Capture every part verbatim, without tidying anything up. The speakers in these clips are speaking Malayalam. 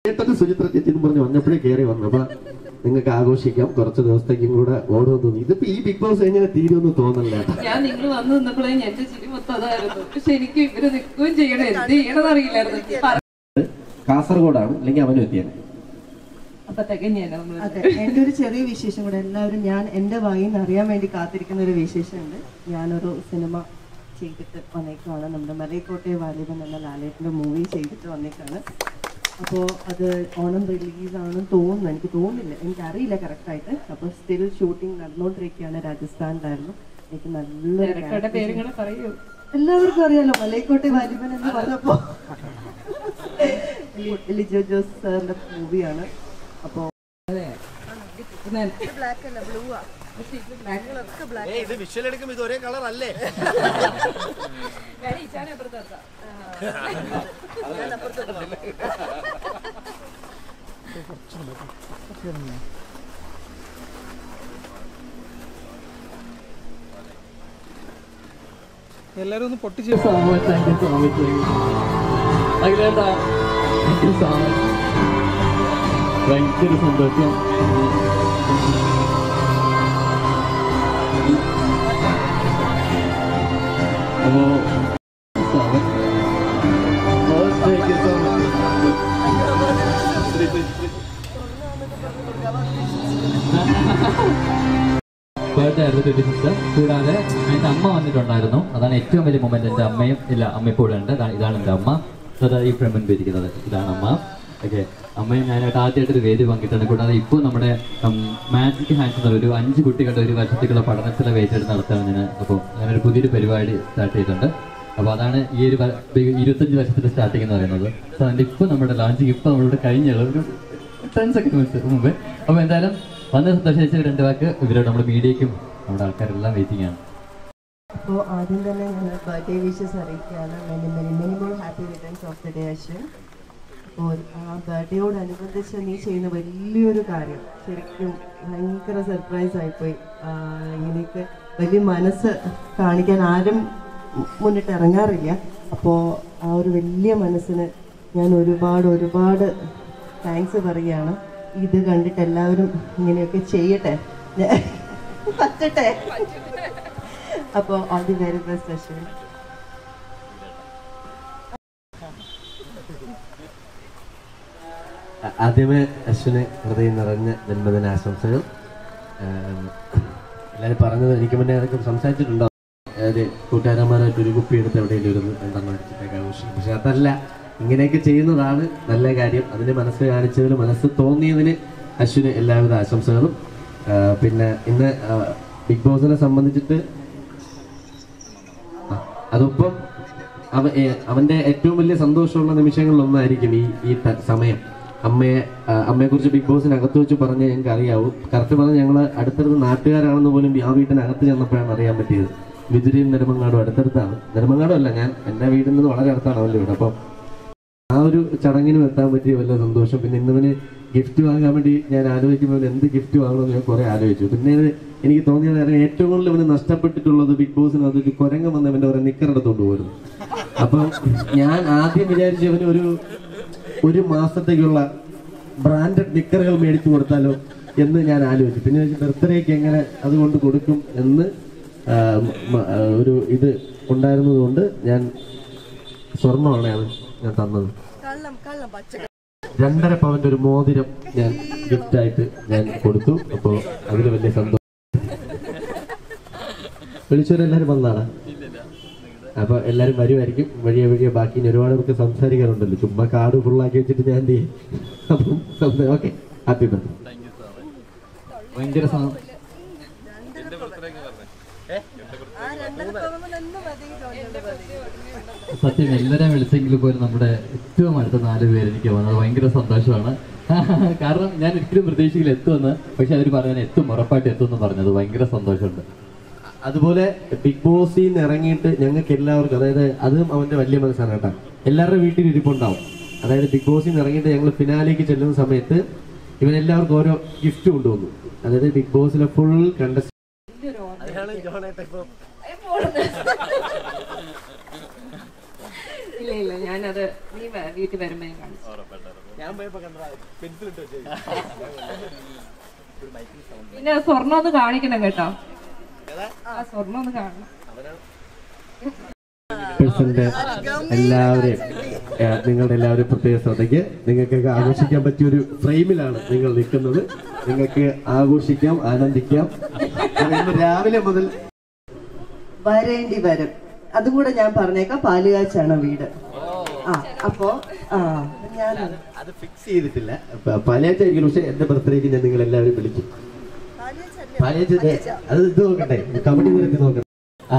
ഏട്ടന് സുചിത്ര ചേച്ചി എന്ന് പറഞ്ഞ് വന്നപ്പോഴേ കയറി വന്നു. അപ്പൊ നിങ്ങൾക്ക് ആഘോഷിക്കാം, കുറച്ച് ദിവസത്തേക്കും കൂടെ ഓടുമെന്ന് തോന്നി. ഇതിപ്പോ ഈ ബിഗ് ബോസ് എങ്ങനെ തീരുമെന്ന് തോന്നല്ല. ഞാൻ നിങ്ങൾ വന്നു നിന്നപ്പോഴേ എന്റെ ചിരി മൊത്തം അതായിരുന്നു. പക്ഷെ എനിക്ക് ഇവര് നിൽക്കുകയും ചെയ്യണം, എന്ത് ചെയ്യണമെന്ന് അറിയില്ലായിരുന്നു. കാസർഗോഡാണ് അല്ലെങ്കിൽ അവനും എത്തിയാണ്. അതെ, എൻ്റെ ഒരു ചെറിയ വിശേഷം കൂടെ എല്ലാവരും ഞാൻ എൻ്റെ വായിന്ന് അറിയാൻ വേണ്ടി കാത്തിരിക്കുന്ന ഒരു വിശേഷമുണ്ട്. ഞാനൊരു സിനിമ ചെയ്തിട്ട് വന്നേക്കാണ്. നമ്മുടെ മലയക്കോട്ടെ വാലിബൻ എന്ന ലാലേട്ടൻ്റെ മൂവി ചെയ്തിട്ട് വന്നേക്കാണ്. അപ്പോൾ അത് ഓണം റിലീസാണെന്ന് തോന്നുന്നു, എനിക്ക് തോന്നുന്നില്ല, എനിക്കറിയില്ല കറക്റ്റായിട്ട്. അപ്പോൾ സ്റ്റിൽ ഷൂട്ടിംഗ് നടന്നുകൊണ്ടിരിക്കുകയാണ്. രാജസ്ഥാനിലായിരുന്നു. എനിക്ക് നല്ലൊരു പേരുകളെ പറയൂ, എല്ലാവർക്കും അറിയാലോ മലയക്കോട്ടെ വാലിബൻ എന്ന് പറഞ്ഞപ്പോൾ ലിജോ ജോസ് സാറിൻ്റെ മൂവിയാണ്. അപ്പോൾ ബ്ലാക്ക് അല്ല, ബ്ലൂ ആ. ഇത് വിഷ്വൽ എടുക്കുമ്പോൾ ഇത് ഒരേ കളർ അല്ലേ? എല്ലാരും ഒന്ന് പൊട്ടിച്ച് ഭയങ്കര സന്തോഷം. ബർത്ത്ഡേ ആയിരുന്നു ട്വന്റി ഫിഫ്ത്ത്. കൂടാതെ എൻ്റെ അമ്മ വന്നിട്ടുണ്ടായിരുന്നു. അതാണ് ഏറ്റവും വലിയ മൊമെന്റ്. എൻ്റെ അമ്മയും ഇല്ല, അമ്മ ഇപ്പോൾ ഉണ്ട്. ഇതാണ് എൻ്റെ അമ്മ. ഈ ഫ്രണ്ട് മുൻപ് ഇരിക്കുന്നത് ഇതാണ് അമ്മ. ഓക്കെ, അമ്മയും ഞാനായിട്ട് ആദ്യമായിട്ടൊരു വേദി പങ്കിട്ടുണ്ട്. കൂടാതെ ഇപ്പോൾ നമ്മുടെ മാജിക് ഹാൻഡ്സ് എന്ന ഒരു അഞ്ച് കുട്ടികളുടെ ഒരു വർഷത്തേക്കുള്ള പഠനത്തിലെ വേദിയായിട്ട് നടത്തുകയാണ് ഞാൻ. അപ്പോൾ ഞാനൊരു പുതിയൊരു പരിപാടി സ്റ്റാർട്ട് ചെയ്തിട്ടുണ്ട്. അപ്പോൾ അതാണ് ഈ ഒരു ഇരുപത്തഞ്ച് വർഷത്തിൽ സ്റ്റാർട്ടിംഗ് എന്ന് പറയുന്നത്. സോ അതിൻ്റെ ഇപ്പോൾ നമ്മുടെ ലോഞ്ചിങ് ഇപ്പോൾ നമ്മളിവിടെ കഴിഞ്ഞുള്ള ഒരു ടെൻ സെക്കൻഡ് മുമ്പ്. അപ്പോൾ എന്തായാലും വന്ന സന്തോഷം രണ്ട് വാക്ക് ഇവരോട് നമ്മുടെ മീഡിയയ്ക്കും നമ്മുടെ ആൾക്കാരെല്ലാം വെയിറ്റിംഗ് ആണ്. അപ്പോൾ ആദ്യം തന്നെ ഞാൻ ബർത്ത്ഡേ വിഷസ് അറിയിക്കുകയാണ്. Many many many more happy returns of the day Ashwin. അപ്പോൾ ആ ബർത്ത്ഡേയോടനുബന്ധിച്ച് നീ ചെയ്യുന്ന വലിയൊരു കാര്യം ശരിക്കും ഭയങ്കര സർപ്രൈസ് ആയിപ്പോയി. എനിക്ക് വലിയ മനസ്സ് കാണിക്കാൻ ആരും മുന്നിട്ട് ഇറങ്ങാറില്ല. അപ്പോൾ ആ ഒരു വലിയ മനസ്സിന് ഞാൻ ഒരുപാട് ഒരുപാട് താങ്ക്സ് പറയുകയാണ്. ഇത് കണ്ടിട്ട് എല്ലാവരും ഇങ്ങനെയൊക്കെ ചെയ്യട്ടെ, പറ്റട്ടെ. അപ്പോൾ all the very best Ashwin. ആദ്യമേ അശ്വിന് ഹൃദയം നിറഞ്ഞ ജന്മദിന ആശംസകൾ. എല്ലാവരും പറഞ്ഞത് എനിക്ക് മുന്നേ അതൊക്കെ സംസാരിച്ചിട്ടുണ്ടോ, അതായത് കൂട്ടുകാരന്മാരായിട്ട് ഒരു കുപ്പി എടുത്ത് എവിടെയെങ്കിലും ഒരു രണ്ടെണ്ണം അടിച്ചിട്ടൊക്കെ ആഘോഷിക്കും. പക്ഷെ അതല്ല, ഇങ്ങനെയൊക്കെ ചെയ്യുന്നതാണ് നല്ല കാര്യം. അതിന് മനസ്സ് കാണിച്ചതിന്, മനസ്സ് തോന്നിയതിന് അശ്വിന് എല്ലാവിധ ആശംസകളും. പിന്നെ ഇന്ന് ബിഗ് ബോസിനെ സംബന്ധിച്ചിട്ട് അതൊപ്പം അവ അവൻ്റെ ഏറ്റവും വലിയ സന്തോഷമുള്ള നിമിഷങ്ങളിലൊന്നായിരിക്കും ഈ ഈ സമയം. അമ്മയെ അമ്മയെക്കുറിച്ച് ബിഗ് ബോസിനകത്ത് വെച്ച് പറഞ്ഞ് ഞങ്ങൾക്ക് അറിയാവൂ. കറക്റ്റ് പറഞ്ഞ് ഞങ്ങൾ അടുത്തടുത്ത് നാട്ടുകാരാണെന്ന് പോലും ആ വീട്ടിനകത്ത് ചെന്നപ്പോഴാണ് അറിയാൻ പറ്റിയത്. വിതുരയും നെടുമങ്ങാടും അടുത്തടുത്താണ്. നെടുമങ്ങാടും അല്ല, ഞാൻ എൻ്റെ വീട്ടിൽ നിന്ന് വളരെ അടുത്താണ് അവൻ്റെ വീട്. അപ്പം ആ ഒരു ചടങ്ങിനും എത്താൻ പറ്റിയ വലിയ സന്തോഷം. പിന്നെ ഇന്നവന് ഗിഫ്റ്റ് വാങ്ങാൻ വേണ്ടി ഞാൻ ആലോചിക്കുമ്പോൾ എന്ത് ഗിഫ്റ്റ് വാങ്ങണമെന്ന് ഞാൻ കുറേ ആലോചിച്ചു. പിന്നെ എനിക്ക് തോന്നിയത് കാരണം ഏറ്റവും കൂടുതൽ അവന് നഷ്ടപ്പെട്ടിട്ടുള്ളത് ബിഗ് ബോസിന് അതൊരു കുരങ്ങ വന്നവൻ്റെ കുറെ നിക്കറെടുത്തോണ്ട് പോയിരുന്നു. അപ്പം ഞാൻ ആദ്യം വിചാരിച്ചു അവന് ഒരു ഒരു മാസത്തേക്കുള്ള ബ്രാൻഡഡ് നിക്കറുകൾ മേടിച്ചു കൊടുത്താലോ എന്ന് ഞാൻ ആലോചിച്ചു. പിന്നെ ബർത്ത്ഡേക്ക് എങ്ങനെ അതുകൊണ്ട് കൊടുക്കും എന്ന് ഒരു ഇത് ഉണ്ടായിരുന്നത് കൊണ്ട് ഞാൻ സ്വർണ്ണമാണ് ഞാൻ തന്നത്. രണ്ടര പവന്റെ ഒരു മോതിരം ഞാൻ ഗിഫ്റ്റായിട്ട് ഞാൻ കൊടുത്തു. അപ്പോൾ അതിൽ വലിയ സന്തോഷം. വിളിച്ചവരെല്ലാവരും വന്നാണ്. അപ്പൊ എല്ലാരും വരുമായിരിക്കും വഴിയെ വഴിയെ. ബാക്കി ഒരുപാട് പേർക്ക് സംസാരിക്കാറുണ്ടല്ലോ, ചുമ്മാ കാർഡ് ഫുള്ളാക്കി വെച്ചിട്ട് ഞാൻ എന്ത് ചെയ്യും. അപ്പം ഓക്കെ, ഹാപ്പി ബർത്ത്ഡേ. ഭയങ്കര സത്യം, എല്ലാവരെയും വിളിച്ചെങ്കിൽ പോലും നമ്മുടെ ഏറ്റവും അടുത്ത നാല് പേര് എനിക്ക് വന്നത് ഭയങ്കര സന്തോഷമാണ്. കാരണം ഞാൻ ഒരിക്കലും പ്രതീക്ഷയിൽ എത്തുമെന്ന്, പക്ഷെ അവർ പറയാൻ എത്തും, ഉറപ്പായിട്ട് എത്തുമെന്ന് പറഞ്ഞത് ഭയങ്കര സന്തോഷമുണ്ട്. അതുപോലെ ബിഗ് ബോസിൽ നിന്ന് ഇറങ്ങിയിട്ട് ഞങ്ങൾക്ക് എല്ലാവർക്കും, അതായത് അതും അവൻ്റെ വലിയ മനസ്സാണ് കേട്ടോ, എല്ലാവരുടെ വീട്ടിൽ ഇരിപ്പുണ്ടാവും. അതായത് ബിഗ് ബോസിൽ നിന്ന് ഇറങ്ങിയിട്ട് ഞങ്ങൾ ഫിനാലേക്ക് ചെല്ലുന്ന സമയത്ത് ഇവനെല്ലാവർക്കും ഓരോ ഗിഫ്റ്റ് കൊണ്ടുവന്നു. അതായത് ബിഗ് ബോസിലെ ഫുൾ കണ്ടസ്റ്റ് ഇല്ല ഇല്ല, ഞാനത് നീ വീട്ടിൽ വരുമ്പോൾ ഞാൻ കാണിച്ചു. ഞാൻ പോയപ്പോ കണ്ട പെൻസിൽ ഇട്ട് വെച്ചു. പിന്നെ സ്വർണ്ണം ഒന്ന് കാണിക്കണം കേട്ടോ, ആ സ്വർണ്ണം ഒന്ന് കാണണം. എല്ലാവരെയും നിങ്ങളുടെ എല്ലാവരും പ്രത്യേക ശ്രദ്ധയ്ക്ക്, നിങ്ങൾക്കൊക്കെ ആഘോഷിക്കാൻ പറ്റിയ ഒരു ഫ്രെയിമിലാണ് നിങ്ങൾ നിൽക്കുന്നത്. നിങ്ങൾക്ക് ആഘോഷിക്കാം, ആനന്ദിക്കാം. രാവിലെ മുതൽ വരേണ്ടി വരും. അതും കൂടെ ഞാൻ പറഞ്ഞേക്കാം. പാലുകാച്ചാണ് വീട്. ആ അപ്പോ ആ ഞാൻ അത് ഫിക്സ് ചെയ്തിട്ടില്ല. പാലിയാച്ചായിരിക്കും, പക്ഷെ എന്റെ ബർത്ത്ഡേക്ക് ഞാൻ നിങ്ങൾ എല്ലാവരും വിളിക്കും. പാലിയാച്ച അത് ഇത് നോക്കട്ടെ, കബഡി നിരത്തി നോക്കട്ടെ. ആ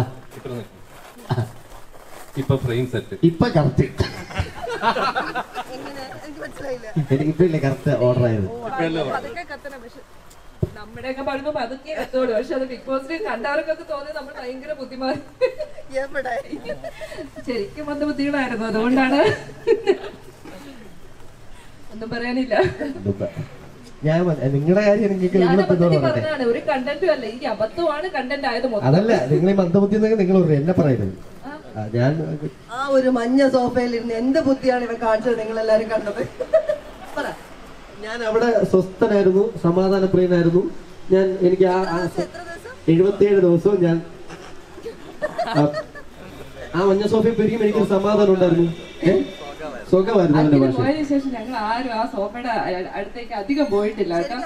ഇപ്പൊ ഫ്രെയിം സെറ്റ്, ഇപ്പൊ കറക്റ്റ്. എനിക്കിപ്പോ ഇല്ലേ കറക്റ്റ് ഓർഡർ ആയത്. നമ്മുടെയൊക്കെ പറയുമ്പോ പതുക്കെ എത്തോളൂ, പക്ഷെ അത് ബിഗ് ബോസിൽ കണ്ടവർക്കൊക്കെ തോന്നി നമ്മൾ ഭയങ്കര ബുദ്ധിമാൻ. ശരിക്കും വന്ന ബുദ്ധികളായിരുന്നു, അതുകൊണ്ടാണ് ഒന്നും പറയാനില്ല. ഞാൻ നിങ്ങളുടെ കാര്യം പറഞ്ഞാണ് ഒരു കണ്ടന്റും അല്ല, ഈ അബദ്ധമാണ് കണ്ടന്റ് ആയത്. അതല്ല, നിങ്ങൾ ഈ മന്ദബുദ്ധി നിങ്ങൾ എന്നെ പറയുന്നത്. ഞാൻ ആ ഒരു മഞ്ഞ സോഫയിൽ ഇരുന്ന് എന്ത് ബുദ്ധിയാണ് ഇവ കാണിച്ചത് നിങ്ങൾ എല്ലാരും കണ്ടത്? ഞാൻ അവിടെ സ്വസ്ഥനായിരുന്നു, സമാധാനപ്രിയനായിരുന്നു. ഞാൻ എനിക്ക് ആ എഴുപത്തിയേഴ് ദിവസവും ഞാൻ ആ മഞ്ഞ സോഫയിൽ പെരിയും എനിക്കൊരു സമാധാനം ഉണ്ടായിരുന്നു. സുഖമായിരുന്നു എന്റെ ഭാഷ. പോയതിനു ശേഷം ഞങ്ങൾ ആരും ആ സോഫയുടെ അടുത്തേക്ക് അധികം പോയിട്ടില്ല കേട്ടോ.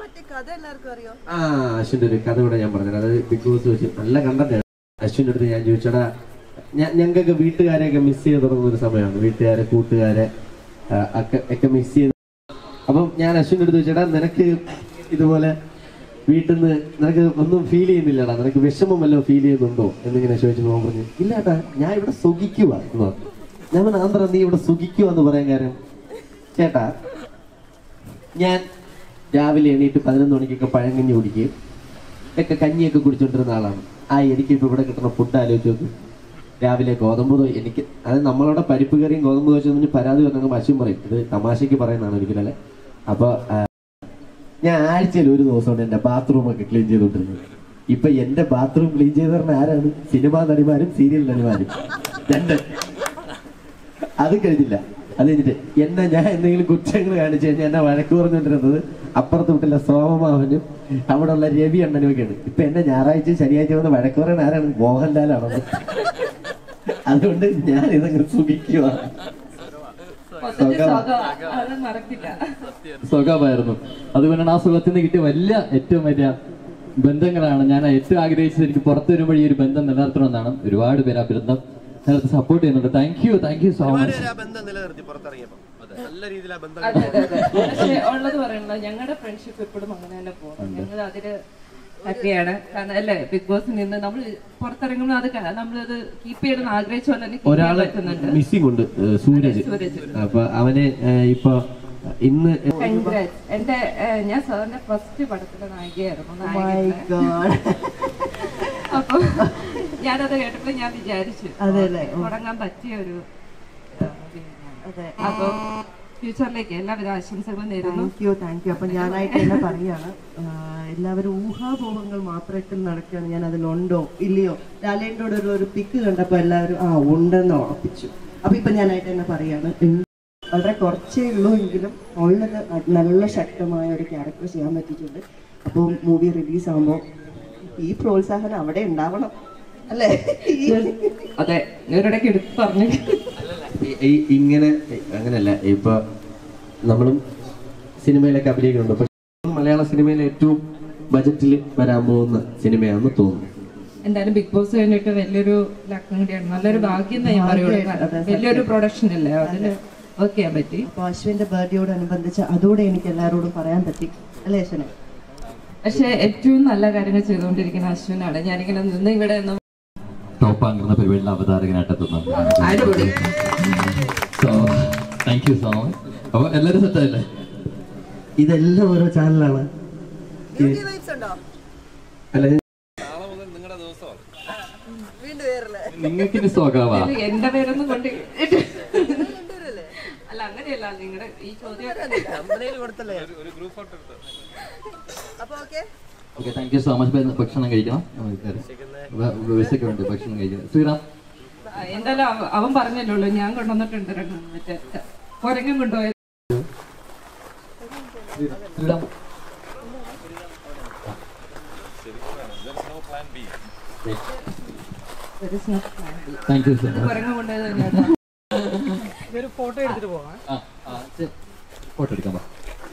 ആ അശ്വിന്റെ ഒരു കഥ കൂടെ ഞാൻ പറഞ്ഞത്, അത് ബിഗ് ബോസ് വെച്ച് നല്ല കണ്ടന്റ്. അശ്വിന്റെ അടുത്ത് ഞാൻ ചോദിച്ചടാ, ഞങ്ങൾക്കൊക്കെ വീട്ടുകാരെയൊക്കെ മിസ് ചെയ്ത് തുടങ്ങുന്ന ഒരു സമയമാണ്. വീട്ടുകാരെ, കൂട്ടുകാരെ ഒക്കെ ഒക്കെ മിസ് ചെയ്ത്. അപ്പം ഞാൻ അശ്വിന്റെ അടുത്ത് ചോദിച്ചടാ, നിനക്ക് ഇതുപോലെ വീട്ടിൽ നിന്ന് നിനക്ക് ഒന്നും ഫീൽ ചെയ്യുന്നില്ലടാ, നിനക്ക് വിഷമം വല്ലതും ഫീൽ ചെയ്യുന്നുണ്ടോ എന്നിങ്ങനെ ചോദിച്ചു പോകാൻ പറഞ്ഞു. ഇല്ല ഏട്ടാ, ഞാൻ ഇവിടെ സുഖിക്കുക എന്ന് പറഞ്ഞു. ഞാൻ പറഞ്ഞു, ആന്ധ്ര നീ ഇവിടെ സുഖിക്കുക എന്ന് പറയാൻ കാര്യം? ചേട്ടാ, ഞാൻ രാവിലെ എണീറ്റ് പതിനൊന്ന് മണിക്കൊക്കെ പഴങ്കഞ്ഞി കുടിക്കുകയും ഒക്കെ കഞ്ഞിയൊക്കെ കുടിച്ചോണ്ടിരുന്ന ആളാണ്. ആ എനിക്കിപ്പോൾ ഇവിടെ കിട്ടുന്ന ഫുഡ് ആലോചിച്ച് നോക്ക്. രാവിലെ ഗോതമ്പ് ദോശ, എനിക്ക് അത് നമ്മളവിടെ പരിപ്പ് കറിയും ഗോതമ്പ് ദോശ എന്ന് പരാതി പറഞ്ഞാൽ പശുവും പറയും, ഇത് തമാശയ്ക്ക് പറയുന്നതാണ് ഒരിക്കലല്ലേ. അപ്പോൾ ഞാൻ ആഴ്ചയിൽ ഒരു ദിവസം കൊണ്ട് എൻ്റെ ബാത്റൂമൊക്കെ ക്ലീൻ ചെയ്തുകൊണ്ടിരുന്നത്. ഇപ്പൊ എൻ്റെ ബാത്റൂം ക്ലീൻ ചെയ്ത് പറഞ്ഞ ആരാണ്? സിനിമാ നടിമാരും സീരിയൽ നടിമാരും രണ്ട്. അത് കഴിഞ്ഞില്ല, അത് കഴിഞ്ഞിട്ട് എന്നെ ഞാൻ എന്തെങ്കിലും കുറ്റങ്ങൾ കാണിച്ചു കഴിഞ്ഞാൽ എന്നെ വഴക്ക് പറഞ്ഞുകൊണ്ടിരുന്നത് അപ്പുറത്ത് വിട്ടില്ല സോമമാവനും അവിടെ ഉള്ള രവി അണ്ണനും ഒക്കെയാണ്. ഇപ്പൊ എന്നെ ഞായറാഴ്ച ശനിയാഴ്ച വന്ന് വഴക്ക് പറയാൻ ആരാണ്? മോഹൻലാലാണോ? അതുകൊണ്ട് ഞാൻ ഇതങ്ങനെ സുഖിക്കുക. സുഖമായിരുന്നു. അതുകൊണ്ടാണ് ആ സുഖത്തിൽ നിന്ന് കിട്ടിയ വലിയ ഏറ്റവും വലിയ ബന്ധങ്ങളാണ് ഞാൻ ഏറ്റവും ആഗ്രഹിച്ചത്. എനിക്ക് പുറത്തു വരുമ്പോൾ ഈ ഒരു ബന്ധം നിലനിർത്തണമെന്നാണ്. ഒരുപാട് പേര് ആ ബന്ധം നിലനിർത്തി സപ്പോർട്ട് ചെയ്യുന്നുണ്ട്. Thank you thank you so much. പക്ഷെ ഉള്ളത് പറയണല്ലോ, ഞങ്ങളുടെ ഫ്രണ്ട്ഷിപ്പ് എപ്പോഴും അങ്ങനെ തന്നെ പോകും. ഞങ്ങൾ അതില് ഹാപ്പിയാണ്. കാരണം അല്ലേ, ബിഗ് ബോസിൽ നിന്ന് നമ്മൾ പുറത്തിറങ്ങുമ്പോൾ അത് നമ്മളത് കീപ്പ് ചെയ്യണമെന്ന് ആഗ്രഹിച്ച പോലെ തന്നെ ഒരാളെ മിസ്സിംഗ് ഉണ്ട്, സൂരജ്. അപ്പൊ അവന് ഇപ്പൊ ഇന്ന് എന്റെ ഞാൻ സാറിന്റെ ഫസ്റ്റ് പടത്തിലെ നായികയായിരുന്നു. അപ്പൊ ഞാനത് കേട്ടപ്പോൾ ഞാൻ വിചാരിച്ചു തുടങ്ങാൻ പറ്റിയ ഒരു അപ്പൊ ഫ്യൂച്ചറിലേക്ക് എല്ലാവിധ ആശംസകളും നേരുന്നു. Thank you thank you. അപ്പൊ ഞാനായിട്ട് തന്നെ പറയാണ്, എല്ലാവരും ഊഹാപോഹങ്ങൾ മാത്രമായിട്ട് നടക്കുകയാണ്. ഞാൻ അതിലുണ്ടോ ഇല്ലയോ? ലാലേൻ്റെ കൂടെ ഒരു പിക്ക് കണ്ടപ്പോൾ എല്ലാവരും ആ ഉണ്ടെന്ന് ഉറപ്പിച്ചു. അപ്പൊ ഇപ്പൊ ഞാനായിട്ട് തന്നെ പറയാണ്, വളരെ കുറച്ചേ ഉള്ളൂ എങ്കിലും ഉള്ളത് നല്ല ശക്തമായ ഒരു ക്യാരക്ടർ ചെയ്യാൻ പറ്റിയിട്ടുണ്ട്. അപ്പോൾ മൂവി റിലീസ് ആകുമ്പോൾ ഈ പ്രോത്സാഹനം അവിടെ ഉണ്ടാവണം അല്ലേ? അതെ, ഇവരുടെയൊക്കെ എടുത്ത് പറഞ്ഞു. ഇങ്ങനെ അങ്ങനെയല്ല, ഇപ്പൊ നമ്മളും സിനിമയിലൊക്കെ അഭിനയിക്കുന്നുണ്ട്. പക്ഷെ മലയാള സിനിമയിലെ ഏറ്റവും ബജറ്റിൽ വരാൻ പോകുന്ന സിനിമയാണെന്ന് തോന്നുന്നു. എന്തായാലും ബിഗ് ബോസ് കഴിഞ്ഞിട്ട് വലിയൊരു ലക്കം കൂടിയാണ്, നല്ലൊരു ഭാഗ്യം ഞാൻ പറയുള്ളൂ. വലിയൊരു പ്രൊഡക്ഷൻ അല്ലേ, അതിന് വർക്ക് ചെയ്യാൻ പറ്റി. അപ്പൊ അശ്വിന്റെ ബർത്ത്ഡേയോടനുബന്ധിച്ച് അതോടെ എനിക്ക് എല്ലാവരോടും പറയാൻ പറ്റി അല്ലേ അശ്വിനെ? പക്ഷെ ഏറ്റവും നല്ല കാര്യങ്ങൾ ചെയ്തുകൊണ്ടിരിക്കുന്ന അശ്വിനാണ്. ഞാനിങ്ങനെ നിന്ന് ഇവിടെ ടോപ്പ് ആകുന്ന പരിപാടിയിലെ അവതാരകനായിട്ടെത്തുന്നത്. So thank you so much. അപ്പൊ എല്ലാവരും സെറ്റല്ലേ? ഇതെല്ലാം ഓരോ ചാനലാണ്. അല്ല നിങ്ങൾക്ക് ഇനി സ്വഭാവ എന്റെ പേരൊന്നും കൊണ്ട് അല്ല അങ്ങനെയല്ല. നിങ്ങളുടെ ഈ ചോദ്യം okay thank you so much. ഭക്ഷണം കഴിക്കണം, വിശയ്ക്ക് വേണ്ടി ഭക്ഷണം കഴിക്കണം. ശ്രീറാം എന്തായാലും അവൻ പറഞ്ഞല്ലോ, ഞാൻ കൊണ്ടുവന്നിട്ടുണ്ട് മറ്റേ കൊരങ്ങൻ കൊണ്ടുപോയത്. Sriram There is no plan B. Thank you so much. കുരങ്ങ് കൊണ്ടുപോയത് തന്നെയാണ്. ഒരു ഫോട്ടോ എടുത്തിട്ട് പോവാം. ആ ആ ഫോട്ടോ എടുക്കാൻ പറ്റും.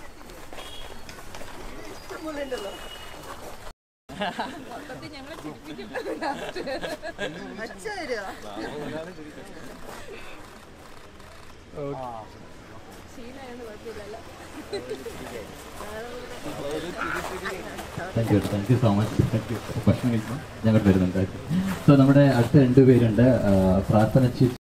Thank you thank you so much. Thank you. ഭക്ഷണം കഴിക്കണം ഞങ്ങൾ വരുന്നുണ്ട്. സോ നമ്മുടെ അടുത്ത രണ്ടുപേരുണ്ട്. പ്രാർത്ഥന ചീഫ്